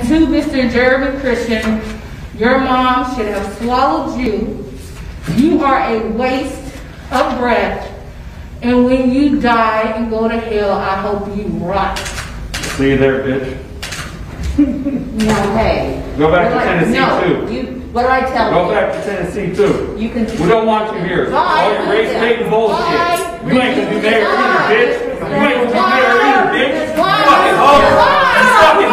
to Mr. Jeremy Christian, your mom should have swallowed you. You are a waste of breath. And when you die and go to hell, I hope you rot. See you there, bitch. No, hey. Go back to Tennessee, too. What did I tell you? Go back to Tennessee, too. You can. We don't want you here. All your race-hating bullshit. You ain't gonna be mayor either, bitch. You ain't gonna be mayor either, bitch. You fucking hoe. You fucking